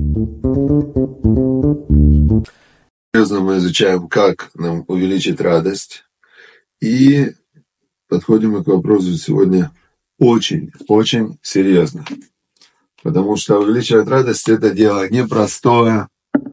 Серьезно мы изучаем, как нам увеличить радость. И подходим мы к вопросу сегодня очень серьезно. Потому что увеличивать радость – это дело непростое.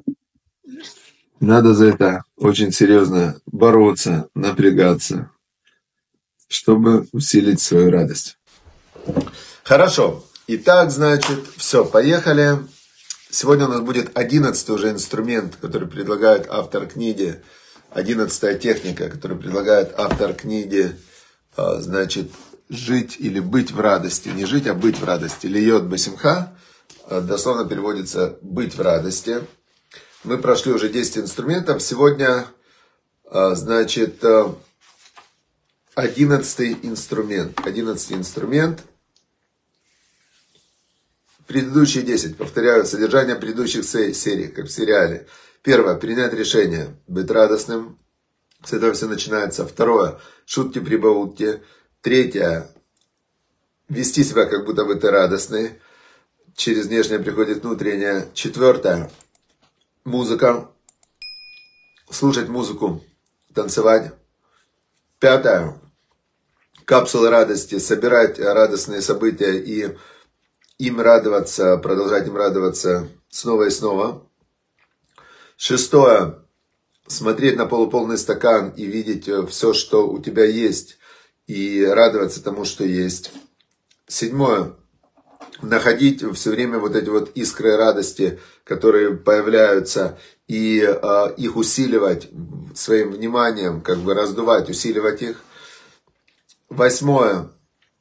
Надо за это очень серьезно бороться, напрягаться, чтобы усилить свою радость. Хорошо. Итак, значит, все, поехали. Сегодня у нас будет 11-й уже инструмент, который предлагает автор книги. 11-я техника, которую предлагает автор книги. Значит, жить или быть в радости. Не жить, а быть в радости. Льет басимха. Дословно переводится «быть в радости». Мы прошли уже 10 инструментов. Сегодня, значит, 11-й инструмент. 11-й инструмент. Предыдущие 10, повторяю, содержание предыдущих серий, как в сериале. Первое, принять решение, быть радостным. С этого все начинается. Второе, шутки-прибаутки. Третье, вести себя, как будто бы ты радостный. Через внешнее приходит внутреннее. Четвертое, музыка. Слушать музыку, танцевать. Пятое, капсулы радости. Собирать радостные события и им радоваться, продолжать им радоваться снова и снова. Шестое, смотреть на полуполный стакан и видеть все, что у тебя есть, и радоваться тому, что есть. Седьмое, находить все время вот эти вот искры радости, которые появляются, и их усиливать своим вниманием, как бы раздувать, усиливать их. Восьмое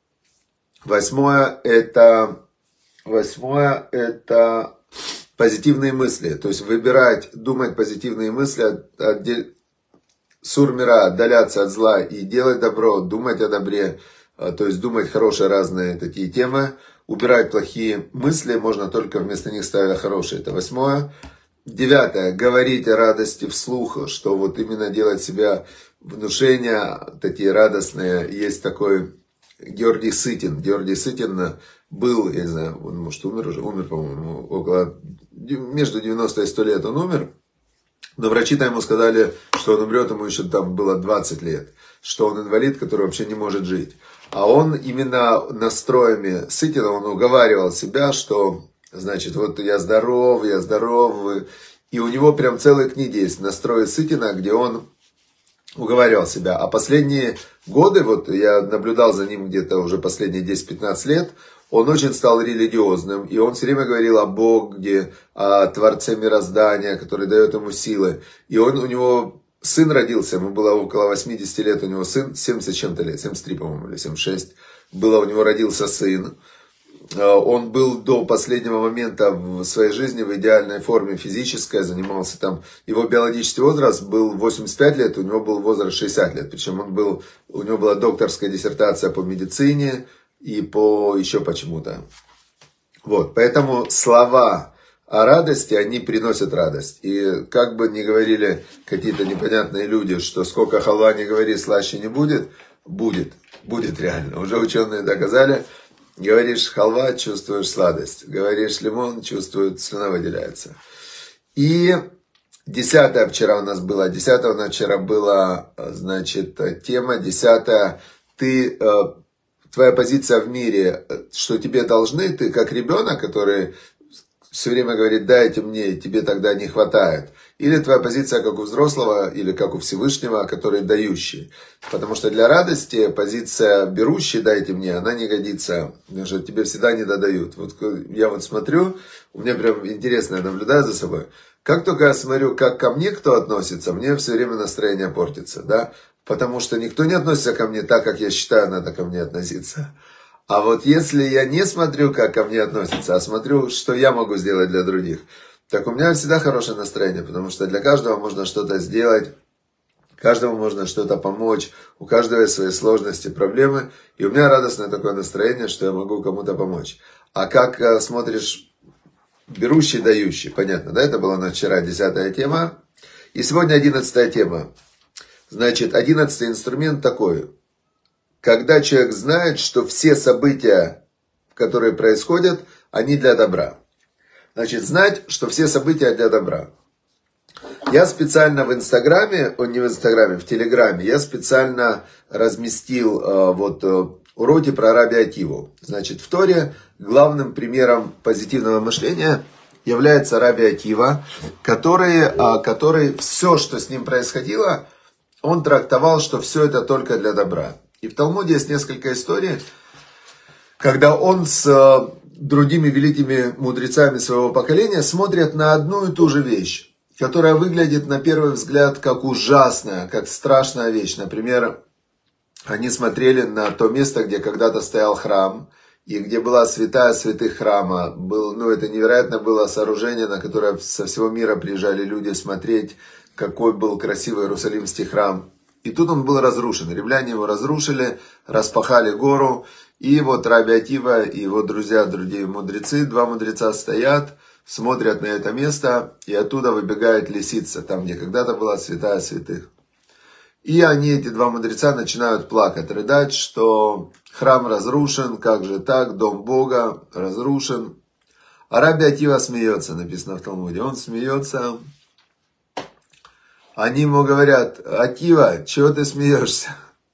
это позитивные мысли. То есть выбирать, думать позитивные мысли, сурмира, отдаляться от зла и делать добро, думать о добре. То есть думать хорошие разные такие темы. Убирать плохие мысли можно только вместо них ставя хорошие. Это 8. 9. Говорить о радости вслух, что вот именно делать себя внушения такие радостные. Есть такой Георгий Сытин. Георгий Сытин был, я не знаю, он, может, умер, по-моему, между 90 и 100 лет он умер. Но врачи-то ему сказали, что он умрет, ему еще там было 20 лет. Что он инвалид, который вообще не может жить. А он именно настроями Сытина, он уговаривал себя, что, значит, вот я здоров. И у него прям целые книги есть, настрои Сытина, где он уговаривал себя. А последние годы, вот я наблюдал за ним где-то уже последние 10-15 лет, он очень стал религиозным, и он все время говорил о Боге, о Творце мироздания, который дает ему силы. И у него сын родился, ему было около 80 лет, у него сын, 70 чем-то лет, 73, по-моему, или 76, у него родился сын. Он был до последнего момента в своей жизни в идеальной форме физической, занимался там, его биологический возраст был 85 лет, у него был возраст 60 лет, причем у него была докторская диссертация по медицине и по еще почему-то. Вот, поэтому слова о радости, они приносят радость. И как бы ни говорили какие-то непонятные люди, что сколько халва не говори, слаще не будет, будет реально. Уже ученые доказали. Говоришь халва, чувствуешь сладость. Говоришь лимон, чувствуешь, слюна выделяется. И 10 вчера у нас было. 10 у нас вчера была, значит, тема. 10 твоя позиция в мире, что тебе должны, ты как ребенок, который все время говорит, дайте мне, и тебе тогда не хватает. Или твоя позиция как у взрослого, или как у Всевышнего, который дающий. Потому что для радости позиция берущий, дайте мне, она не годится. Потому что тебе всегда не додают. Вот я вот смотрю, у меня прям интересно, я наблюдаю за собой. Как только я смотрю, как ко мне кто относится, мне все время настроение портится. Да? Потому что никто не относится ко мне так, как я считаю, надо ко мне относиться. А вот если я не смотрю, как ко мне относятся, а смотрю, что я могу сделать для других, так у меня всегда хорошее настроение, потому что для каждого можно что-то сделать, каждому можно что-то помочь, у каждого есть свои сложности, проблемы, и у меня радостное такое настроение, что я могу кому-то помочь. А как смотришь берущий, дающий, понятно, да, это была у нас вчера 10-я тема, и сегодня 11-я тема. Значит, 11-й инструмент такой. Когда человек знает, что все события, которые происходят, они для добра. Значит, знать, что все события для добра. Я специально в Инстаграме, не в Инстаграме, в Телеграме, я специально разместил уроки про Раби Акиву. Значит, в Торе главным примером позитивного мышления является Раби Акива, который все, что с ним происходило, он трактовал, что все это только для добра. И в Талмуде есть несколько историй, когда он с другими великими мудрецами своего поколения смотрят на одну и ту же вещь, которая выглядит на первый взгляд как ужасная, как страшная вещь. Например, они смотрели на то место, где когда-то стоял храм, и где была святая святых храма. Это невероятно было сооружение, на которое со всего мира приезжали люди смотреть, какой был красивый Иерусалимский храм. И тут он был разрушен. Римляне его разрушили, распахали гору. И вот Раби Акива и его друзья, другие мудрецы, два мудреца стоят, смотрят на это место, и оттуда выбегает лисица, там, где когда-то была святая святых. И эти два мудреца, начинают плакать, рыдать, что храм разрушен, как же так, дом Бога разрушен. А Раби Акива смеется, написано в Талмуде. Он смеется. Они ему говорят: Акива, чего ты смеешься?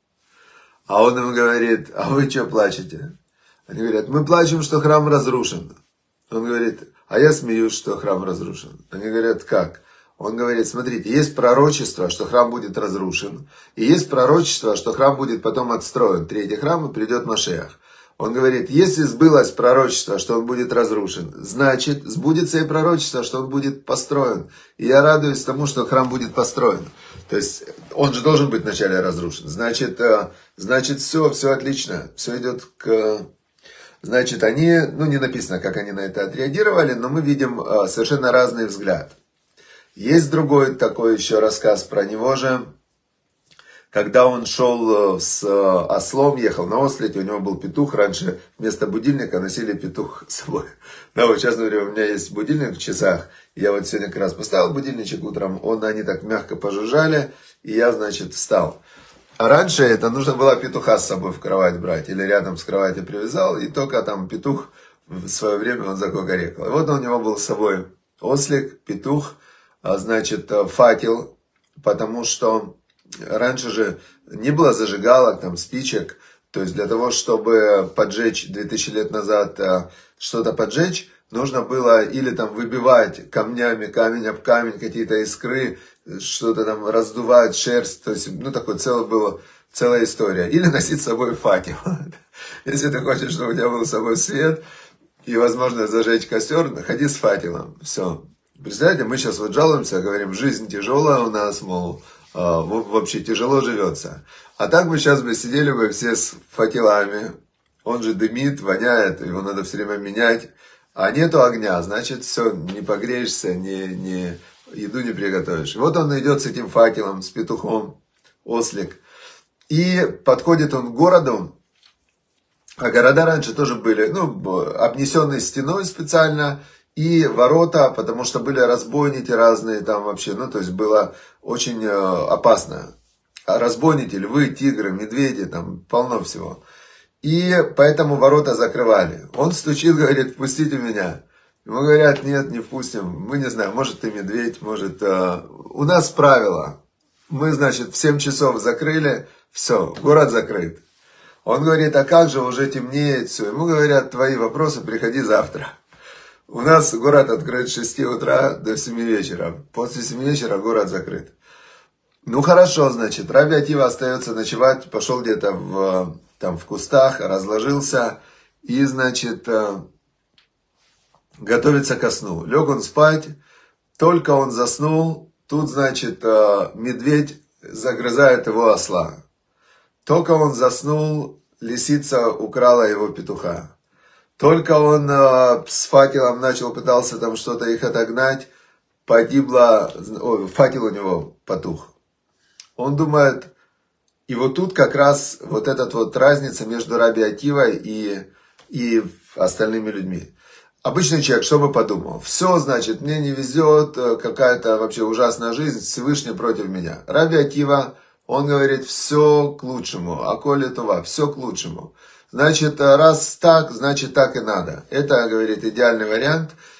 А он им говорит: а вы что плачете? Они говорят: мы плачем, что храм разрушен. Он говорит: а я смеюсь, что храм разрушен. Они говорят: как? Он говорит: смотрите, есть пророчество, что храм будет разрушен, и есть пророчество, что храм будет потом отстроен. Третий храм, и придет Машиах. Он говорит: если сбылось пророчество, что он будет разрушен, значит, сбудется и пророчество, что он будет построен. И я радуюсь тому, что храм будет построен. То есть, он же должен быть вначале разрушен. Значит, все отлично, все идет к... Значит, они, не написано, как они на это отреагировали, но мы видим совершенно разный взгляд. Есть другой такой еще рассказ про него же, когда он шел с ослом, ехал на ослике, у него был петух, раньше вместо будильника носили петух с собой. Да, вот сейчас, например, у меня есть будильник в часах, я вот сегодня как раз поставил будильничек утром, они так мягко пожужжали, и я, значит, встал. А раньше это нужно было петуха с собой в кровать брать, или рядом с кроватью привязал, и только там петух в свое время он закукарекал. И вот у него был с собой ослик, петух, факел, потому что раньше же не было зажигалок, спичек, то есть для того, чтобы поджечь 2000 лет назад что-то поджечь, нужно было или выбивать камнями, камень об камень, какие-то искры, что-то раздувать, шерсть, то есть, целая история. Или носить с собой факел. Если ты хочешь, чтобы у тебя был с собой свет и возможность зажечь костер, ходи с факелом. Все. Представляете, мы сейчас жалуемся, говорим: жизнь тяжелая у нас, вообще тяжело живется. А так мы сейчас сидели все с факелами. Он же дымит, воняет, его надо все время менять. А нету огня, значит, все, не погреешься, еду не приготовишь. Вот он идет с этим факелом, с петухом, ослик. И подходит он к городу. А города раньше тоже были, обнесенные стеной специально. И ворота, потому что были разбойники разные вообще, то есть было очень опасно. Разбойники, львы, тигры, медведи, полно всего. И поэтому ворота закрывали. Он стучит, говорит: впустите меня. Ему говорят: нет, не впустим. Мы не знаем, может ты медведь, может... У нас правило. Мы, в 7 часов закрыли, все, город закрыт. Он говорит: а как же, уже темнеет, все. Ему говорят: твои вопросы, приходи завтра. У нас город открыт с 6 утра до 7 вечера. После 7 вечера город закрыт. Хорошо, Раби Акива остается ночевать, пошел где-то в кустах, разложился и, готовится ко сну. Лег он спать, только он заснул, тут, медведь загрызает его осла. Только он заснул, лисица украла его петуха. Только он с факелом пытался что-то их отогнать, факел у него потух. Он думает, и вот тут как раз разница между Раби Акивой и остальными людьми. Обычный человек, что бы подумал? Все, мне не везет, какая-то вообще ужасная жизнь, Всевышний против меня. Раби Акива, он говорит: все к лучшему, аколь това, все к лучшему. Раз так, значит так и надо. Это, говорит, идеальный вариант.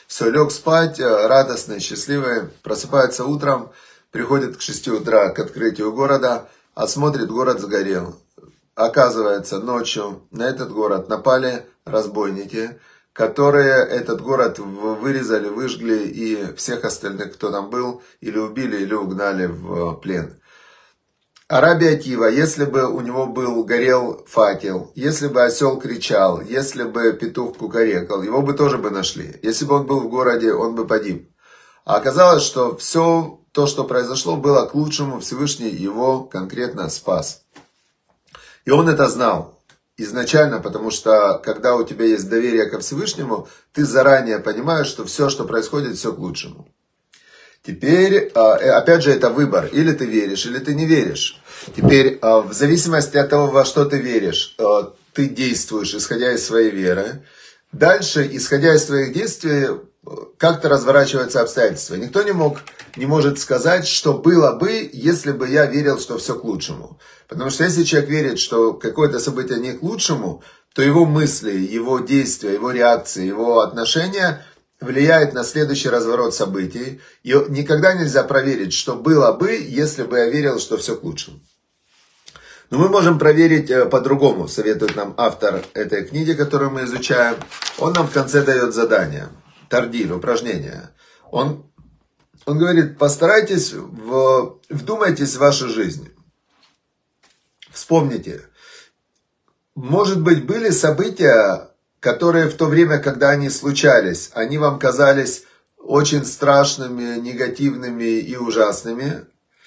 Все, лег спать, радостный, счастливый, просыпается утром, приходит к 6 утра к открытию города, а смотрит, город сгорел. Оказывается, ночью на этот город напали разбойники, которые этот город вырезали, выжгли и всех остальных, кто там был, или убили, или угнали в плен. А Раби Акива, если бы у него горел факел, если бы осел кричал, если бы петух кукарекал, его бы тоже бы нашли. Если бы он был в городе, он бы погиб. А оказалось, что все то, что произошло, было к лучшему, Всевышний его конкретно спас. И он это знал изначально, потому что когда у тебя есть доверие ко Всевышнему, ты заранее понимаешь, что все, что происходит, все к лучшему. Теперь, опять же, это выбор. Или ты веришь, или ты не веришь. Теперь, в зависимости от того, во что ты веришь, ты действуешь, исходя из своей веры. Дальше, исходя из своих действий, как-то разворачиваются обстоятельства. Никто не может сказать, что было бы, если бы я верил, что все к лучшему. Потому что если человек верит, что какое-то событие не к лучшему, то его мысли, его действия, его реакции, его отношения влияет на следующий разворот событий. И никогда нельзя проверить, что было бы, если бы я верил, что все к лучшему. Но мы можем проверить по-другому, советует нам автор этой книги, которую мы изучаем. Он нам в конце дает задание, тардиль, упражнение. Он говорит, постарайтесь, вдумайтесь в вашу жизнь. Вспомните, может быть, были события, которые в то время, когда они случались, они вам казались очень страшными, негативными и ужасными.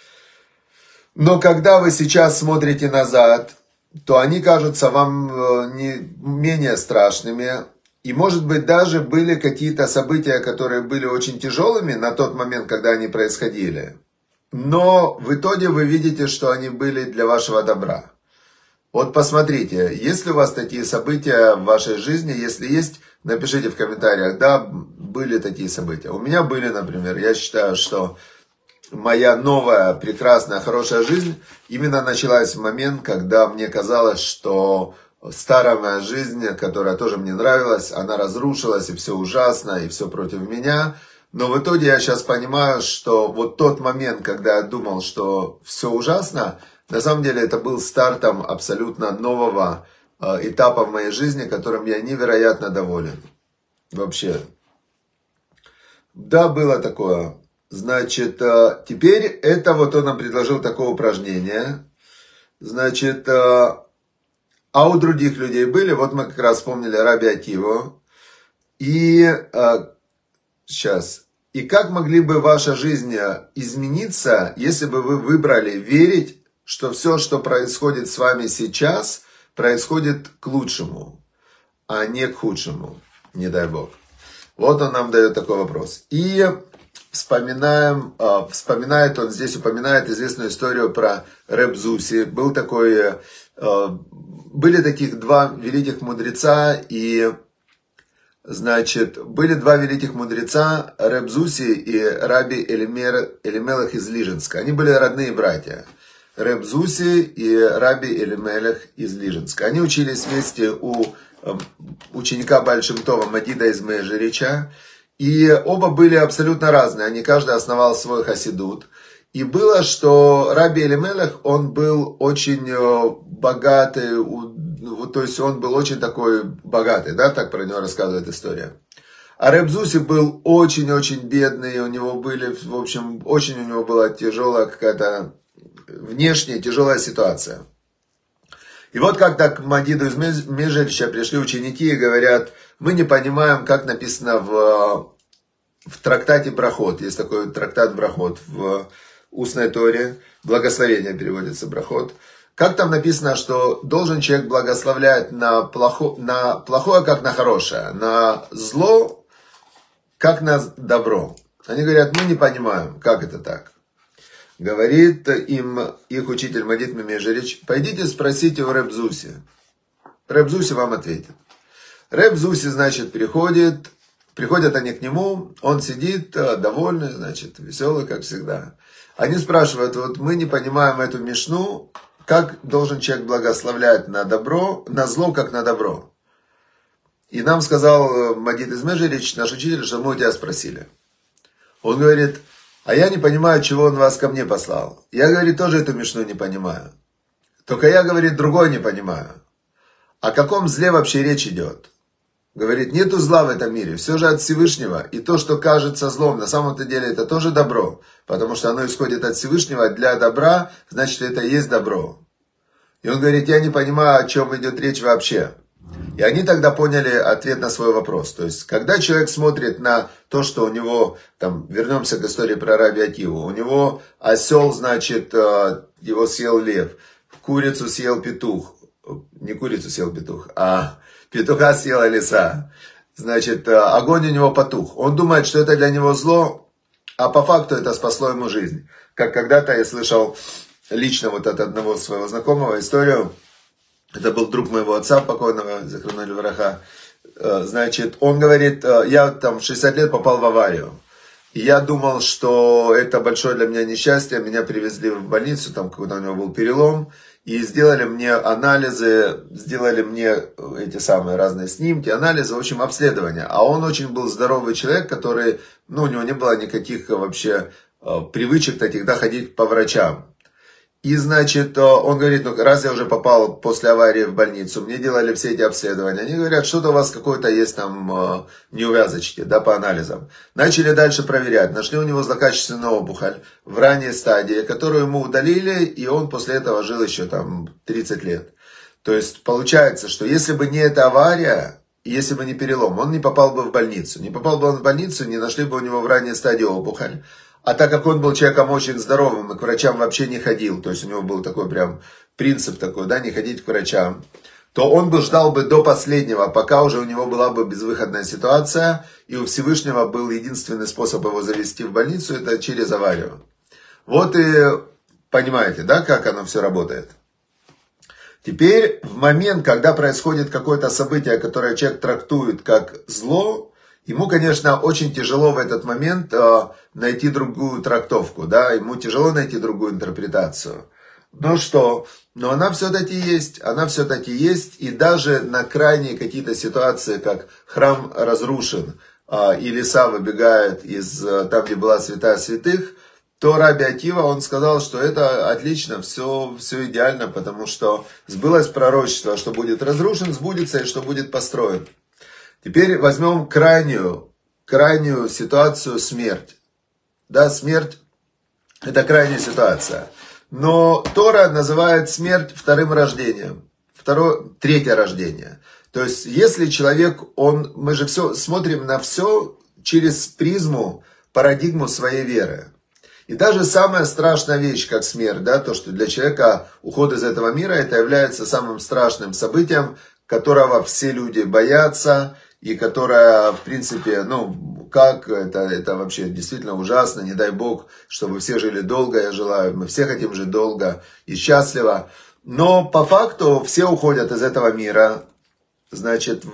Но когда вы сейчас смотрите назад, то они кажутся вам не менее страшными. И может быть даже были какие-то события, которые были очень тяжелыми на тот момент, когда они происходили. Но в итоге вы видите, что они были для вашего добра. Вот посмотрите, есть ли у вас такие события в вашей жизни? Если есть, напишите в комментариях, да, были такие события. У меня были, например, я считаю, что моя новая, прекрасная, хорошая жизнь именно началась в момент, когда мне казалось, что старая моя жизнь, которая тоже мне нравилась, она разрушилась, и все ужасно, и все против меня. Но в итоге я сейчас понимаю, что вот тот момент, когда я думал, что все ужасно, на самом деле это был стартом абсолютно нового этапа в моей жизни, которым я невероятно доволен. Вообще. Да, было такое. Значит, теперь это вот он нам предложил такое упражнение. Значит, а у других людей были, вот мы как раз вспомнили Раби Акиву. И сейчас. И как могли бы ваша жизнь измениться, если бы вы выбрали верить, что все, что происходит с вами сейчас, происходит к лучшему, а не к худшему, не дай бог. Вот он нам дает такой вопрос. И вспоминает он здесь, упоминает известную историю про Реб Зуси. Были таких два великих мудреца, и, значит, были два великих мудреца, Реб Зуси и Раби Элимелех из Лижинска. Они были родные братья. Реб Зуси и Раби Элимелех из Лижинска. Они учились вместе у ученика Бааль Шем Това Мадида из Мейжерича. И оба были абсолютно разные. Они каждый основал свой хасидут. И было, что Раби Элимелех, он был очень богатый, то есть он был очень такой богатый, да, так про него рассказывает история. А Реб Зуси был очень-очень бедный, у него были, в общем, очень у него была тяжелая какая-то внешняя тяжелая ситуация. И вот как-то к Мадиду из Мейжерича пришли ученики и говорят, мы не понимаем, как написано в трактате Брахот. Есть такой трактат Брахот в устной Торе. Благословение переводится Брахот. Как там написано, что должен человек благословлять на плохое, как на хорошее, на зло, как на добро. Они говорят, мы не понимаем, как это так. Говорит им их учитель Мадид Мейжерич, пойдите спросите у Реб Зуси. Реб Зуси вам ответит. Реб Зуси, значит, приходят они к нему, он сидит довольный, значит, веселый, как всегда. Они спрашивают, вот мы не понимаем эту мишну, как должен человек благословлять на добро, на зло, как на добро. И нам сказал Магид из Межерич, наш учитель, что мы у тебя спросили. Он говорит, а я не понимаю, чего он вас ко мне послал. Я, говорит, тоже эту мишну не понимаю. Только я, говорит, другой не понимаю. О каком зле вообще речь идет? Говорит, нету зла в этом мире, все же от Всевышнего. И то, что кажется злом, на самом-то деле это тоже добро. Потому что оно исходит от Всевышнего для добра, значит это и есть добро. И он говорит, я не понимаю, о чем идет речь вообще. И они тогда поняли ответ на свой вопрос. То есть, когда человек смотрит на то, что у него, там, вернемся к истории про Раби Акиву, у него осел, значит, его съел лев, курицу съел петух, не курицу съел петух, а петуха съела лиса, значит, огонь у него потух. Он думает, что это для него зло, а по факту это спасло ему жизнь. Как когда-то я слышал лично вот от одного своего знакомого историю, это был друг моего отца покойного, Захрану Левраха. Значит, он говорит, я там в 60 лет попал в аварию. И я думал, что это большое для меня несчастье. Меня привезли в больницу, там когда у него был перелом. И сделали мне анализы, сделали мне эти самые разные снимки, анализы, в общем, обследования. А он очень был здоровый человек, который, ну, у него не было никаких вообще привычек таких, да, ходить по врачам. И, значит, он говорит, ну, раз я уже попал после аварии в больницу, мне делали все эти обследования. Они говорят, что-то у вас какое-то есть там неувязочки, да, по анализам. Начали дальше проверять. Нашли у него злокачественную опухоль в ранней стадии, которую ему удалили, и он после этого жил еще там 30 лет. То есть, получается, что если бы не эта авария, если бы не перелом, он не попал бы в больницу. Не попал бы он в больницу, не нашли бы у него в ранней стадии опухоль. А так как он был человеком очень здоровым и к врачам вообще не ходил, то есть у него был такой прям принцип такой, да, не ходить к врачам, то он бы ждал бы до последнего, пока уже у него была бы безвыходная ситуация, и у Всевышнего был единственный способ его завести в больницу, это через аварию. Вот и понимаете, да, как оно все работает. Теперь в момент, когда происходит какое-то событие, которое человек трактует как зло, ему, конечно, очень тяжело в этот момент найти другую трактовку, да, ему тяжело найти другую интерпретацию. Но что? Но она все-таки есть, и даже на крайние какие-то ситуации, как храм разрушен, и лиса выбегает из там, где была святая святых, то Раби Акива, он сказал, что это отлично, все идеально, потому что сбылось пророчество, что будет разрушен, сбудется, и что будет построен. Теперь возьмем крайнюю ситуацию смерть. Да, смерть – это крайняя ситуация. Но Тора называет смерть вторым рождением. Третье рождение. То есть, если человек, мы же все смотрим на все через призму, парадигму своей веры. И даже самая страшная вещь, как смерть, да, то, что для человека уход из этого мира, это является самым страшным событием, которого все люди боятся, и которая, в принципе, ну, как, это вообще действительно ужасно, не дай Бог, чтобы все жили долго, я желаю, мы все хотим жить долго и счастливо, но по факту все уходят из этого мира, значит,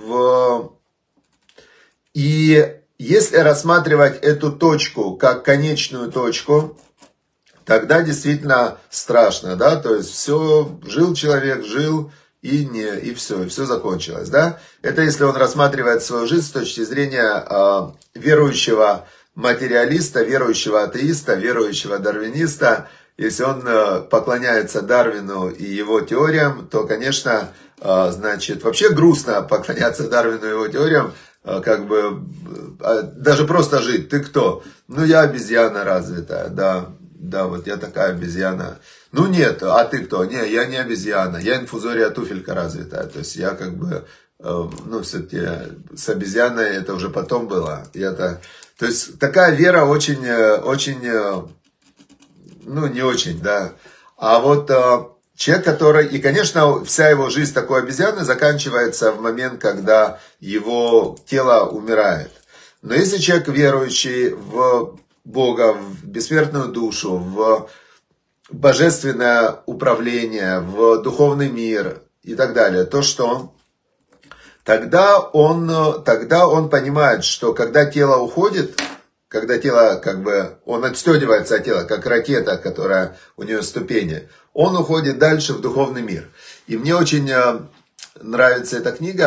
и если рассматривать эту точку как конечную точку, тогда действительно страшно, да, то есть все, жил человек, и все закончилось, да. Это если он рассматривает свою жизнь с точки зрения верующего материалиста, верующего атеиста, верующего дарвиниста. Если он поклоняется Дарвину и его теориям, то, конечно, значит, вообще грустно поклоняться Дарвину и его теориям, как бы, даже просто жить. Ты кто? Ну, я обезьяна развитая, да, вот я такая обезьяна. Ну нет, а ты кто? Не, я не обезьяна, я инфузория туфелька развитая. То есть я как бы, ну все-таки с обезьяной это уже потом было. То есть такая вера очень, ну не очень, да. А вот человек, который, и конечно вся его жизнь такой обезьяны заканчивается в момент, когда его тело умирает. Но если человек верующий в Бога, в бессмертную душу, в божественное управление, в духовный мир и так далее, то что? Тогда он понимает, что когда тело уходит, когда тело как бы, он отстегивается от тела, как ракета, которая у нее ступени, он уходит дальше в духовный мир. И мне очень нравится эта книга,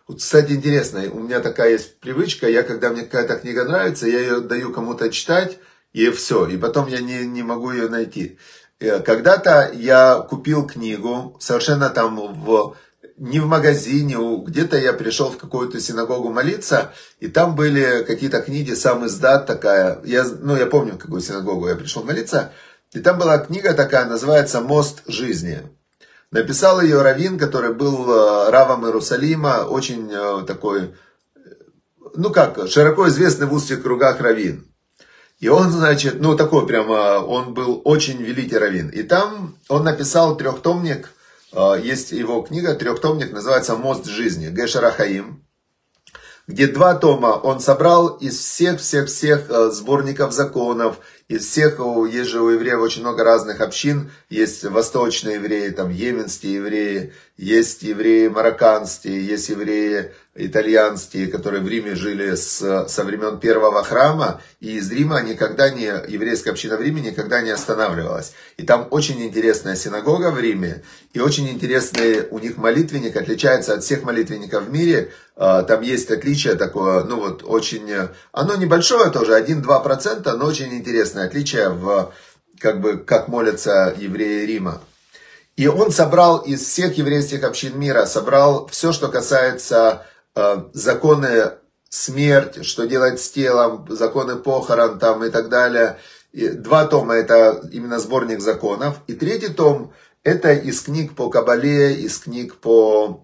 Вот, кстати, интересно, у меня такая есть привычка, когда мне какая-то книга нравится, я ее даю кому-то читать, и все, и потом я не могу ее найти. Когда-то я купил книгу, совершенно там не в магазине, где-то я пришел в какую-то синагогу молиться, и там были какие-то книги, сам издат такая, я помню, в какую синагогу я пришел молиться, и там была книга такая, называется «Мост жизни». Написал ее раввин, который был равом Иерусалима, очень такой, широко известный в узких кругах раввин. И он, значит, такой прямо, он был очень великий раввин. И там он написал трехтомник, есть его книга, трехтомник, называется «Мост жизни», Гешер ха-Хаим, где 2 тома он собрал из всех сборников законов, из всех, есть же у евреев очень много разных общин, есть восточные евреи, там йеменские евреи, есть евреи марокканские, есть евреи итальянские, которые в Риме жили со времен первого храма, и из Рима еврейская община в Риме никогда не останавливалась. И там очень интересная синагога в Риме, и очень интересный у них молитвенник, отличается от всех молитвенников в мире. Там есть отличие такое, очень, оно небольшое тоже, 1-2%, но очень интересное отличие как молятся евреи Рима. И он собрал из всех еврейских общин мира, собрал все, что касается законы смерти, что делать с телом, законы похорон там и так далее. 2 тома это именно сборник законов. И 3-й том это из книг по Кабале, из книг по...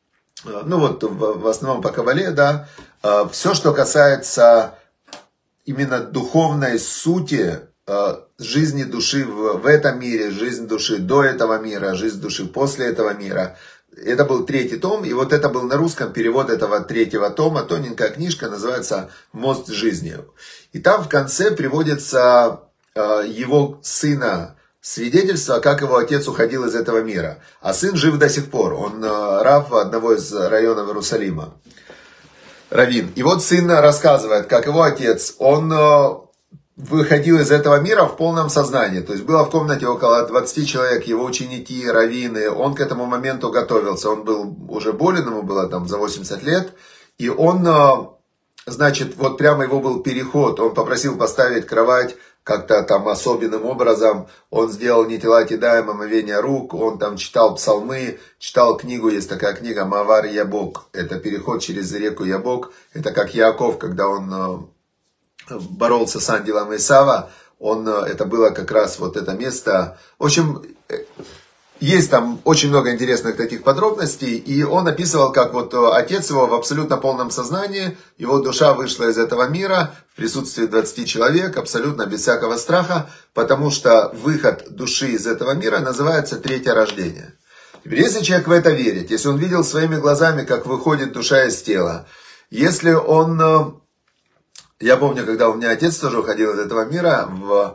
в основном по Кабале, да, все, что касается именно духовной сути жизни души в этом мире, жизнь души до этого мира, жизнь души после этого мира. Это был 3-й том, и вот это был на русском перевод этого 3-го тома, тоненькая книжка, называется «Мост жизни». И там в конце приводится его сына, свидетельство, как его отец уходил из этого мира. А сын жив до сих пор. Он рав одного из районов Иерусалима. Раввин. И вот сын рассказывает, как его отец, он выходил из этого мира в полном сознании. То есть было в комнате около 20 человек, его ученики, раввины. Он к этому моменту готовился. Он был уже болен, ему было там за 80 лет. И он, значит, вот прямо его был переход. Он попросил поставить кровать как-то там особенным образом. Он сделал нетилат ядаим, омовение рук, он там читал псалмы, читал книгу, есть такая книга Маавар Ябок, это переход через реку Ябок, это как Яаков, когда он боролся с ангелом Исава, это было как раз вот это место. В общем, есть там очень много интересных таких подробностей, и он описывал, как вот отец его в абсолютно полном сознании, его душа вышла из этого мира в присутствии 20 человек, абсолютно без всякого страха, потому что выход души из этого мира называется 3-е рождение. Теперь, если человек в это верит, если он видел своими глазами, как выходит душа из тела, если он... Я помню, когда у меня отец тоже уходил из этого мира,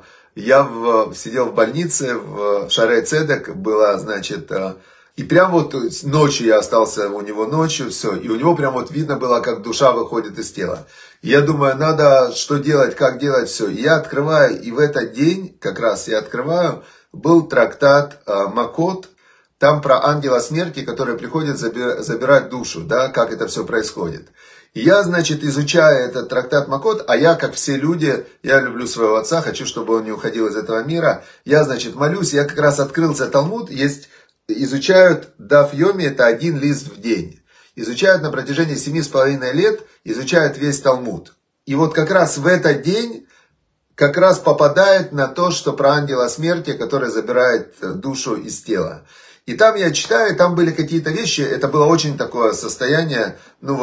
я сидел в больнице, в Шарей Цедек, была, значит, и прям вот ночью я остался у него ночью, все, и у него прям вот видно было, как душа выходит из тела. И я думаю, надо что делать, как делать, все. И я открываю, и в этот день, как раз я открываю, был трактат Макот, там про ангела смерти, который приходит забирать душу, да, как это все происходит. И я, значит, изучаю этот трактат Макот, а я, как все люди, я люблю своего отца, хочу, чтобы он не уходил из этого мира. Я, значит, молюсь, я как раз открылся Талмуд, изучают Даф Йоми, это 1 лист в день. Изучают на протяжении 7,5 лет, изучают весь Талмуд. И вот как раз в этот день, как раз попадает на то, что про ангела смерти, который забирает душу из тела. И там я читаю, там были какие-то вещи, это было очень такое состояние,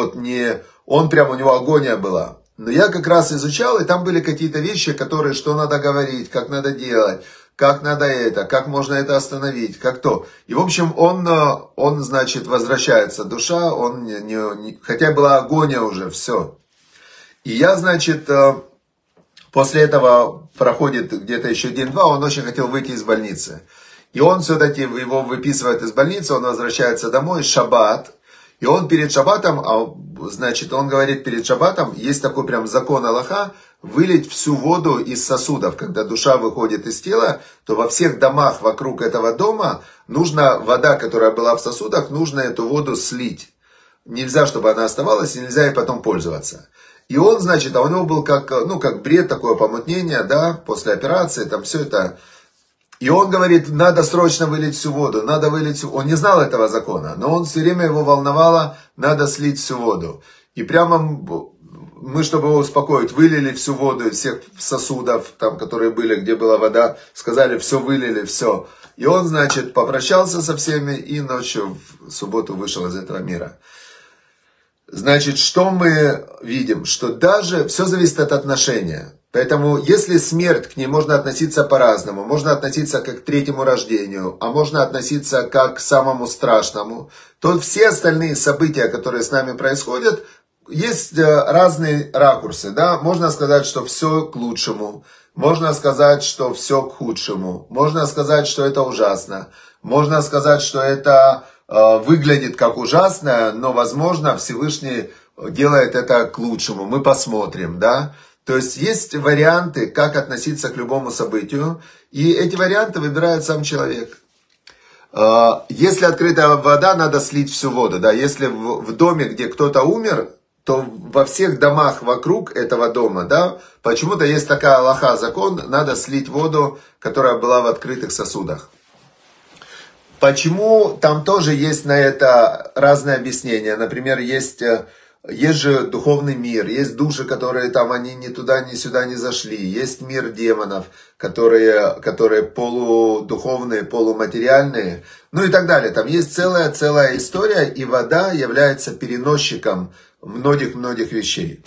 он прям, у него агония была. Но я как раз изучал, и там были какие-то вещи, которые, что надо говорить, как надо делать, как надо это, как можно это остановить, как то. И в общем, он значит, возвращается, душа, хотя была агония уже, все. И я, значит, после этого проходит где-то еще день-два, он очень хотел выйти из больницы. И он все-таки его выписывает из больницы, он возвращается домой, шаббат. И он перед шаббатом, значит, он говорит, перед шаббатом есть такой прям закон Аллаха, вылить всю воду из сосудов. Когда душа выходит из тела, то во всех домах вокруг этого дома нужна вода, которая была в сосудах, нужно эту воду слить. нельзя, чтобы она оставалась, и нельзя ей потом пользоваться. И он, значит, а у него был как бред, такое помутнение, да, после операции, там все это. И он говорит, надо срочно вылить всю воду, надо вылить всю... Он не знал этого закона, но он все время его волновало, надо слить всю воду. И прямо мы, чтобы его успокоить, вылили всю воду из всех сосудов, там, которые были, где была вода, сказали, все вылили, все. И он, значит, попрощался со всеми и ночью в субботу вышел из этого мира. Значит, что мы видим? Что даже все зависит от отношения. Поэтому, если смерть, к ней можно относиться по-разному. Можно относиться как к третьему рождению, а можно относиться как к самому страшному. То все остальные события, которые с нами происходят, есть разные ракурсы. Да? Можно сказать, что все к лучшему. Можно сказать, что все к худшему. Можно сказать, что это ужасно. Можно сказать, что это выглядит как ужасно, но, возможно, Всевышний делает это к лучшему. Мы посмотрим, да? То есть, есть варианты, как относиться к любому событию, и эти варианты выбирает сам человек. Если открытая вода, надо слить всю воду, да? Если в доме, где кто-то умер, то во всех домах вокруг этого дома, да, почему-то есть такая алаха, закон, надо слить воду, которая была в открытых сосудах. Почему? Там тоже есть на это разные объяснения. Например, есть же духовный мир, есть души, которые там, они ни туда, ни сюда не зашли. Есть мир демонов, которые полудуховные, полуматериальные, ну и так далее. Там есть целая история, и вода является переносчиком многих вещей.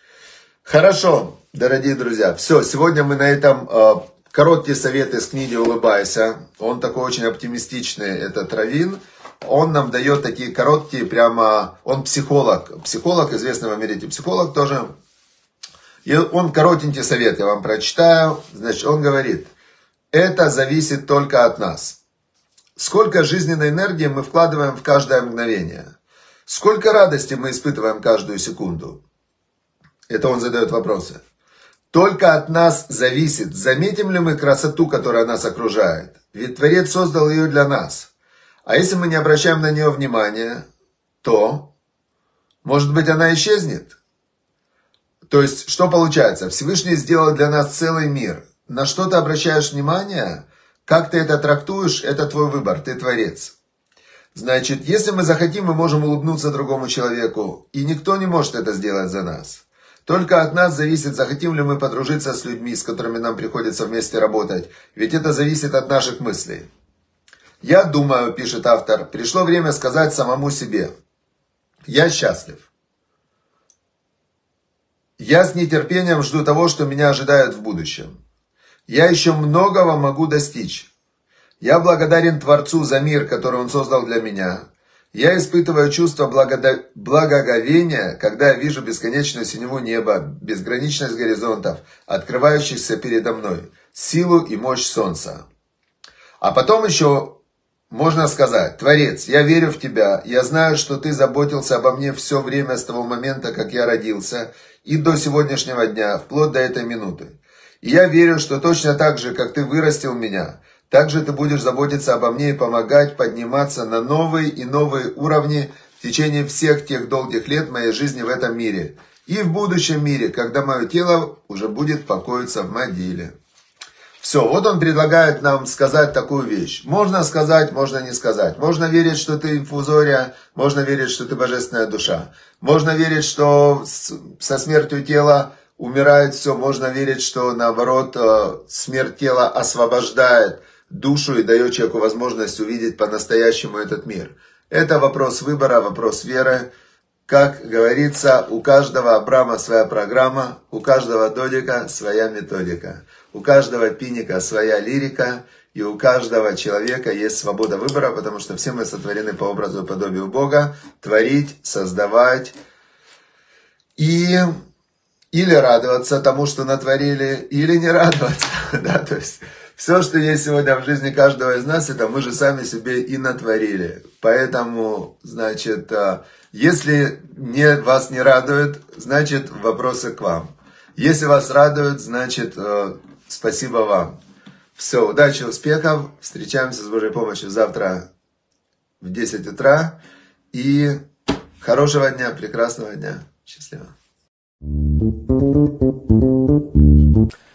Хорошо, дорогие друзья. Все, сегодня мы на этом... Короткие советы из книги «Улыбайся». Он такой очень оптимистичный, этот раввин. Он нам дает такие короткие, прямо... Он психолог. Психолог, известный в Америке психолог тоже. И он коротенький совет, я вам прочитаю. Значит, он говорит, это зависит только от нас. Сколько жизненной энергии мы вкладываем в каждое мгновение? Сколько радости мы испытываем каждую секунду? Это он задает вопросы. Только от нас зависит, заметим ли мы красоту, которая нас окружает. Ведь Творец создал ее для нас. А если мы не обращаем на нее внимания, то, может быть, она исчезнет. То есть, что получается? Всевышний сделал для нас целый мир. На что ты обращаешь внимание, как ты это трактуешь, это твой выбор, ты Творец. Значит, если мы захотим, мы можем улыбнуться другому человеку, и никто не может это сделать за нас. Только от нас зависит, захотим ли мы подружиться с людьми, с которыми нам приходится вместе работать. Ведь это зависит от наших мыслей. Я думаю, пишет автор, пришло время сказать самому себе. Я счастлив. Я с нетерпением жду того, что меня ожидает в будущем. Я еще многого могу достичь. Я благодарен Творцу за мир, который Он создал для меня. Я испытываю чувство благоговения, когда я вижу бесконечную синеву неба, безграничность горизонтов, открывающихся передо мной, силу и мощь солнца. А потом еще можно сказать, Творец, я верю в Тебя, я знаю, что Ты заботился обо мне все время с того момента, как я родился, и до сегодняшнего дня, вплоть до этой минуты. И я верю, что точно так же, как Ты вырастил меня, также Ты будешь заботиться обо мне и помогать подниматься на новые и новые уровни в течение всех тех долгих лет моей жизни в этом мире. И в будущем мире, когда мое тело уже будет покоиться в могиле. Все, вот он предлагает нам сказать такую вещь. Можно сказать, можно не сказать. Можно верить, что ты инфузория, можно верить, что ты божественная душа. Можно верить, что со смертью тела умирает все. Можно верить, что наоборот смерть тела освобождает душу и дает человеку возможность увидеть по-настоящему этот мир. Это вопрос выбора, вопрос веры. Как говорится, у каждого Абрама своя программа, у каждого Додика своя методика, у каждого Пиника своя лирика, и у каждого человека есть свобода выбора, потому что все мы сотворены по образу и подобию Бога, творить, создавать и или радоваться тому, что натворили, или не радоваться. Да, то есть все, что есть сегодня в жизни каждого из нас, это мы же сами себе и натворили. Поэтому, значит, если вас не радует, значит, вопросы к вам. Если вас радует, значит, спасибо вам. Все, удачи, успехов. Встречаемся с Божьей помощью завтра в 10 утра. И Хорошего дня, прекрасного дня. Счастливо.